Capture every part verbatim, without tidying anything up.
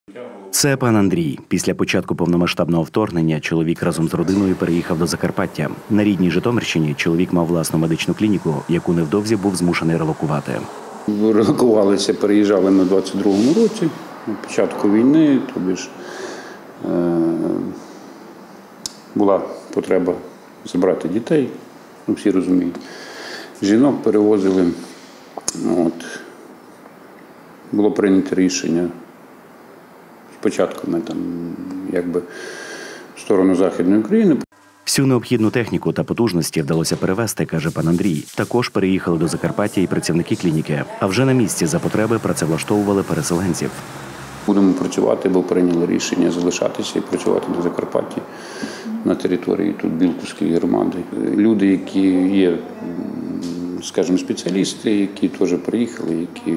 Це пан Андрій. Після початку повномасштабного вторгнення чоловік разом з родиною переїхав до Закарпаття. На рідній Житомирщині чоловік мав власну медичну клініку, яку невдовзі був змушений релокувати. Релокувалися, переїжджали на двадцять другому році, на початку війни, тобі ж е, була потреба забрати дітей, ну, всі розуміють. Жінок перевозили. От. Було прийнято рішення. Спочатку ми там, якби, в сторону Західної України. Всю необхідну техніку та потужності вдалося перевезти, каже пан Андрій. Також переїхали до Закарпаття і працівники клініки. А вже на місці за потреби працевлаштовували переселенців. Будемо працювати, бо прийняли рішення залишатися і працювати на Закарпатті, на території тут Білківської громади. Люди, які є, скажімо, спеціалісти, які теж приїхали, які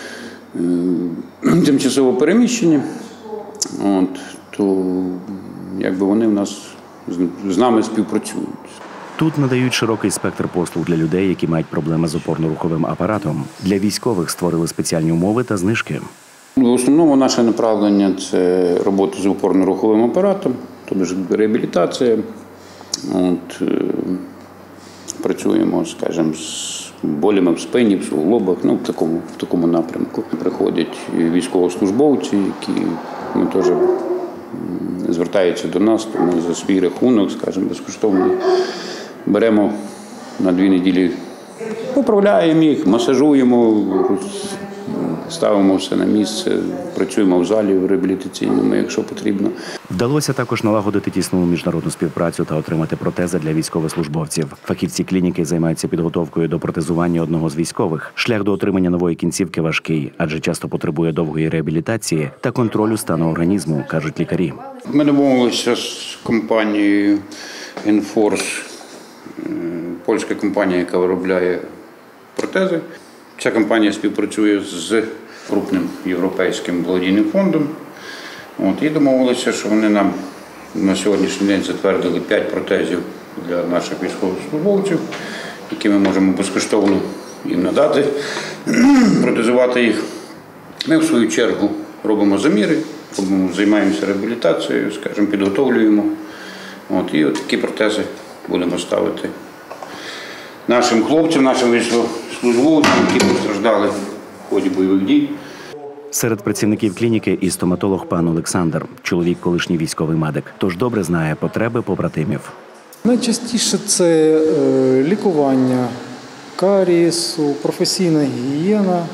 е, тимчасово переміщені, от, то якби вони в нас з нами співпрацюють. Тут надають широкий спектр послуг для людей, які мають проблеми з опорно-руховим апаратом. Для військових створили спеціальні умови та знижки. В основному наше направлення – це робота з опорно-руховим апаратом, тобто реабілітація. От, е, працюємо, скажімо, з болями в спині, в суглобах, ну, в такому, в такому напрямку. Приходять військовослужбовці, які ми теж звертаються до нас, то ми за свій рахунок, скажімо, безкоштовно беремо на дві неділі, поправляємо їх, масажуємо, ставимо все на місце, працюємо в залі в реабілітаційному, якщо потрібно. Вдалося також налагодити тісну міжнародну співпрацю та отримати протези для військовослужбовців. Фахівці клініки займаються підготовкою до протезування одного з військових. Шлях до отримання нової кінцівки важкий, адже часто потребує довгої реабілітації та контролю стану організму, кажуть лікарі. Ми домовилися з компанією «Інфорс», польська компанія, яка виробляє протези. Ця компанія співпрацює з крупним європейським благодійним фондом. От, і домовилися, що вони нам на сьогоднішній день затвердили п'ять протезів для наших військовослужбовців, які ми можемо безкоштовно їм надати, протезувати їх. Ми, в свою чергу, робимо заміри, робимо, займаємося реабілітацією, скажімо, підготовлюємо. От, і от такі протези будемо ставити нашим хлопцям, нашим військовослужбовцям, які постраждали в ході бойових дій. Серед працівників клініки і стоматолог пан Олександр. Чоловік – колишній військовий медик, тож добре знає потреби побратимів. Найчастіше це лікування карієсу, професійна гігієна,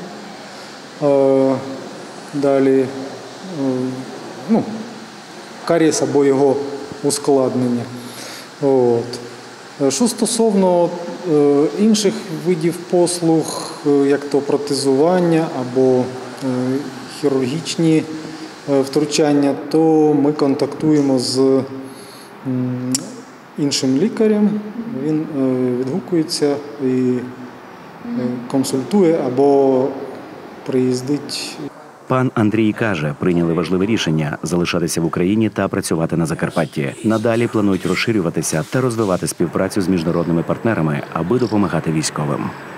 далі ну, карієс або його ускладнення. От. Що стосовно інших видів послуг, як то протезування або хірургічні втручання, то ми контактуємо з іншим лікарем, він відгукується і консультує або приїздить. Пан Андрій каже, прийняли важливе рішення – залишатися в Україні та працювати на Закарпатті. Надалі планують розширюватися та розвивати співпрацю з міжнародними партнерами, аби допомагати військовим.